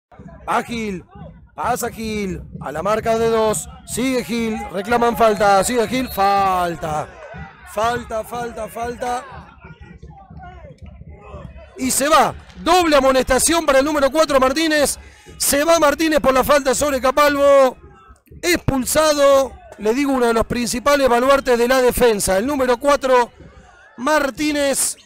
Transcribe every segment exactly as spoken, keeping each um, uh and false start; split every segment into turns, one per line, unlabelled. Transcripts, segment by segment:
A Gil. Pasa Gil. A la marca de dos. Sigue Gil. Reclaman falta. Sigue Gil. Falta. Falta, falta, falta. Y se va. Doble amonestación para el número cuatro Martínez. Se va Martínez por la falta sobre Capalvo. Expulsado. Le digo, uno de los principales baluartes de la defensa. El número cuatro Martínez.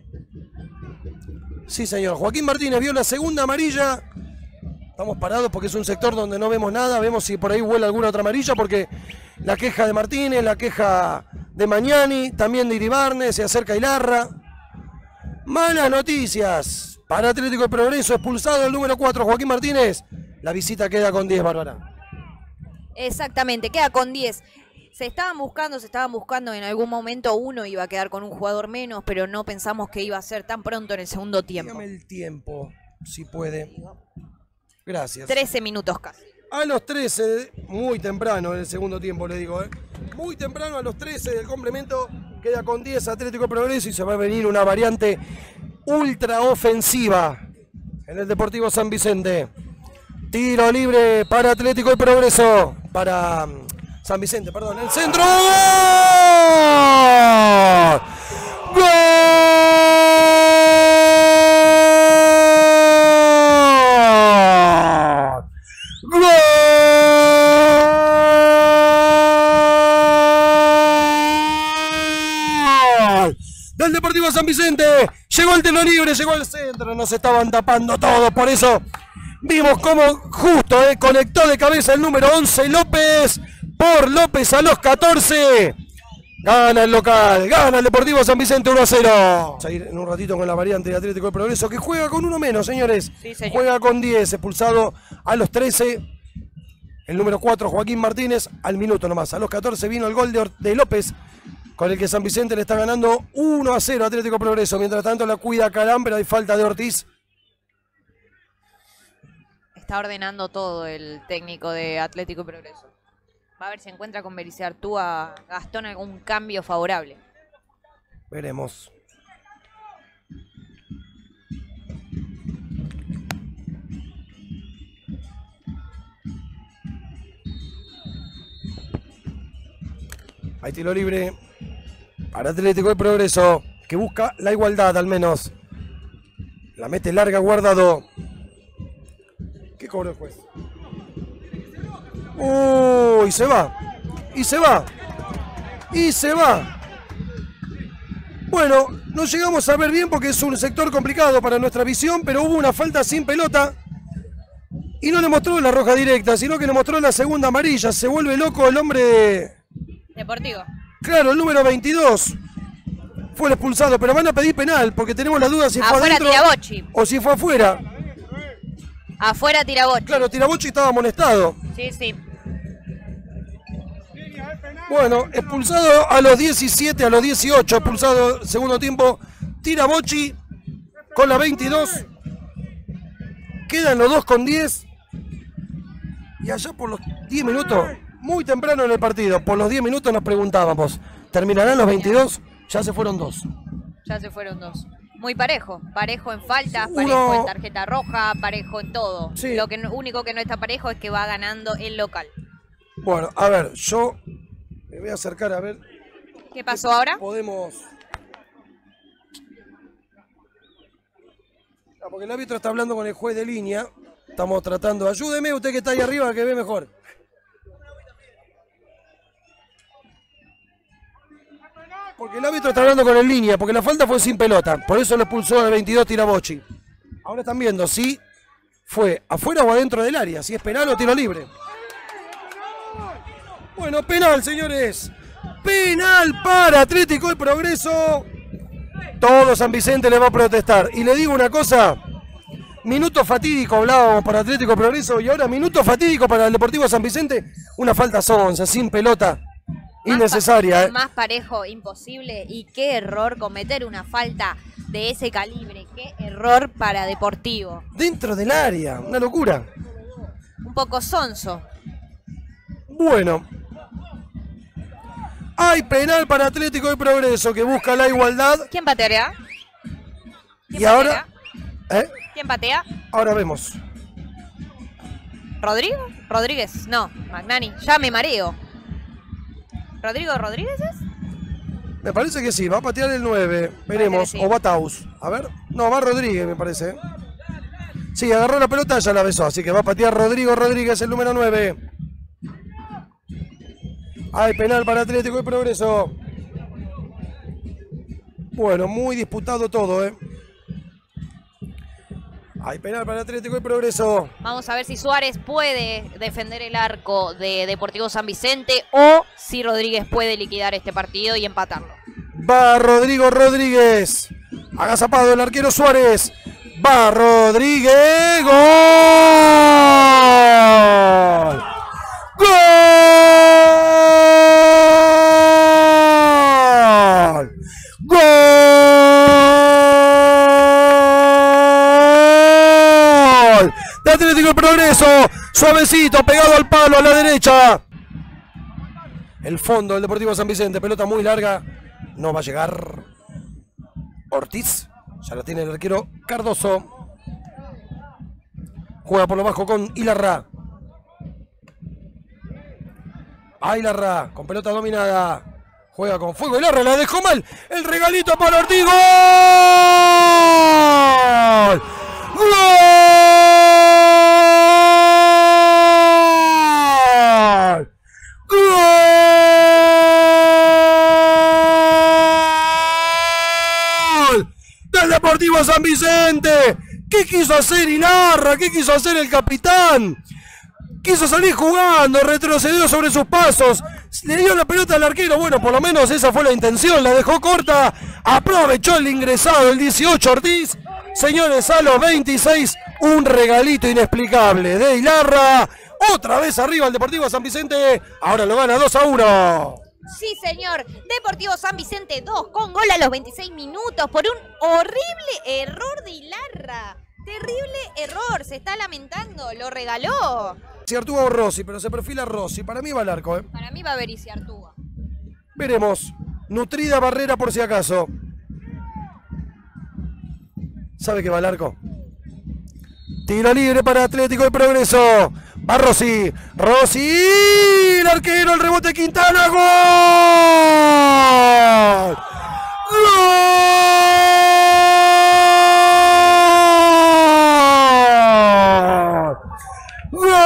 Sí, señor. Joaquín Martínez vio la segunda amarilla. Estamos parados porque es un sector donde no vemos nada. Vemos si por ahí vuela alguna otra amarilla, porque la queja de Martínez, la queja de Mañani, también de Iribarne, se acerca Ilarra. Malas noticias para Atlético de Progreso. Expulsado el número cuatro Joaquín Martínez. La visita queda con diez, Bárbara.
Exactamente, queda con diez. Se estaban buscando, se estaban buscando, en algún momento uno iba a quedar con un jugador menos, pero no pensamos que iba a ser tan pronto en el segundo tiempo.
Dígame el tiempo, si puede. Gracias.
trece minutos casi.
A los trece, muy temprano en el segundo tiempo, le digo, ¿eh? Muy temprano, a los trece del complemento, queda con diez Atlético de Progreso y se va a venir una variante ultra ofensiva en el Deportivo San Vicente. Tiro libre para Atlético de Progreso, para San Vicente, perdón, el centro. ¡Gol! ¡Gol! ¡Gol! Del Deportivo San Vicente. Llegó el tiro libre, llegó el centro, nos estaban tapando todos, por eso vimos cómo justo eh, conectó de cabeza el número once López. Por López a los catorce. Gana el local, gana el Deportivo San Vicente uno a cero. Vamos a ir en un ratito con la variante de Atlético de Progreso, que juega con uno menos, señores.
Sí, señor.
Juega con diez, expulsado a los trece. El número cuatro, Joaquín Martínez, al minuto nomás. A los catorce vino el gol de, de López, con el que San Vicente le está ganando uno a cero a Atlético de Progreso. Mientras tanto la cuida Calán, pero hay falta de Ortiz.
Está ordenando todo el técnico de Atlético Progreso. Va a ver si encuentra con Belice Artúa Gastón algún cambio favorable.
Veremos. Hay tiro libre para Atlético de Progreso, que busca la igualdad al menos. La mete larga, Guardado. ¿Qué cobró el juez? ¡Uy! Y se va. Y se va. Y se va. Bueno, no llegamos a ver bien porque es un sector complicado para nuestra visión, pero hubo una falta sin pelota. Y no le mostró la roja directa, sino que le mostró la segunda amarilla. Se vuelve loco el hombre.
Deportivo.
Claro, el número veintidós. Fue el expulsado, pero van a pedir penal porque tenemos la duda si fue
Afuera
adentro
Tirabochi.
o si fue afuera.
Afuera Tirabochi.
Claro, Tirabochi estaba amonestado.
Sí, sí.
Bueno, expulsado a los diecisiete, a los dieciocho, expulsado segundo tiempo, Tirabochi con la veintidós. Quedan los dos con diez. Y allá por los diez minutos, muy temprano en el partido, por los diez minutos nos preguntábamos, ¿terminarán los veintidós? Ya se fueron dos.
Ya se fueron dos. Muy parejo, parejo en faltas,
Uno...
parejo en tarjeta roja, parejo en todo.
Sí.
Lo que no, único que no está parejo es que va ganando el local.
Bueno, a ver, yo me voy a acercar a ver.
¿Qué pasó ahora?
Podemos. Ah, porque el árbitro está hablando con el juez de línea. Estamos tratando. Ayúdeme, usted que está ahí arriba, que ve mejor. Porque el árbitro está hablando con el línea, porque la falta fue sin pelota. Por eso lo expulsó el veintidós Tirabochi. Ahora están viendo si fue afuera o adentro del área, si es penal o tiro libre. Bueno, penal, señores. Penal para Atlético de Progreso. Todo San Vicente le va a protestar. Y le digo una cosa. Minuto fatídico hablábamos para Atlético de Progreso. Y ahora minuto fatídico para el Deportivo San Vicente. Una falta sonza, sin pelota. Innecesaria.
Más,
eh.
más parejo, imposible. Y qué error cometer una falta de ese calibre. Qué error para Deportivo.
Dentro del área. Una locura.
Un poco sonso.
Bueno. Hay penal para Atlético de Progreso que busca la igualdad.
¿Quién patea? ¿Quién
Y ahora,
patea?
¿eh?
¿Quién patea?
Ahora vemos.
¿Rodrigo? Rodríguez, no, Magnani, ya me mareo. ¿Rodrigo Rodríguez es?
Me parece que sí, va a patear el nueve. Veremos, sí. O va Taus. A ver, no, va Rodríguez, me parece. Sí, agarró la pelota y ya la besó, así que va a patear Rodrigo Rodríguez, el número nueve. Hay penal para Atlético y Progreso. Bueno, muy disputado todo, ¿eh? Hay penal para Atlético y Progreso.
Vamos a ver si Suárez puede defender el arco de Deportivo San Vicente o si Rodríguez puede liquidar este partido y empatarlo.
Va Rodrigo Rodríguez. Agazapado el arquero Suárez. Va Rodríguez. ¡Gol! ¡Gol! ¡Gol! De Atlético y Progreso. Suavecito, pegado al palo a la derecha. El fondo del Deportivo San Vicente. Pelota muy larga. No va a llegar Ortiz. Ya la tiene el arquero Cardoso. Juega por lo bajo con Ilarra. A Ilarra, con pelota dominada. Juega con fuego. Ilarra la dejó mal. El regalito para Ortiz. ¡Gol! ¡Gol! Del Deportivo San Vicente. ¿Qué quiso hacer Ilarra? ¿Qué quiso hacer el capitán? Quiso salir jugando, retrocedió sobre sus pasos, le dio la pelota al arquero. Bueno, por lo menos esa fue la intención, la dejó corta. Aprovechó el ingresado, el dieciocho Ortiz. Señores, a los veintiséis, un regalito inexplicable de Ilarra. Otra vez arriba el Deportivo San Vicente. Ahora lo gana dos a uno.
Sí, señor. Deportivo San Vicente dos con gol a los veintiséis minutos por un horrible error de Ilarra. Terrible error, se está lamentando, lo regaló.
Si Artúa o Rossi, pero se perfila Rossi. Para mí va al arco, ¿eh?
Para mí va a ver si Artúa.
Veremos. Nutrida barrera por si acaso. ¿Sabe que va al arco? Tiro libre para Atlético y Progreso. Va Rossi. Rossi. El arquero, el rebote Quintana. ¡Gol! ¡Gol! ¡Gol!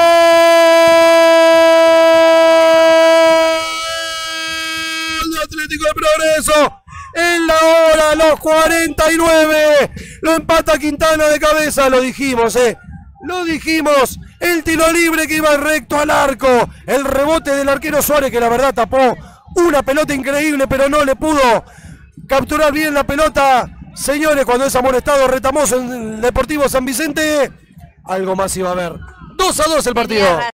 De Atlético de Progreso. En la hora, los cuarenta y nueve. Lo empata Quintana de cabeza. Lo dijimos, eh. Lo dijimos. El tiro libre que iba recto al arco. El rebote del arquero Suárez, que la verdad tapó una pelota increíble, pero no le pudo capturar bien la pelota. Señores, cuando es amonestado Retamoso en el Deportivo San Vicente, algo más iba a haber. dos a dos el partido.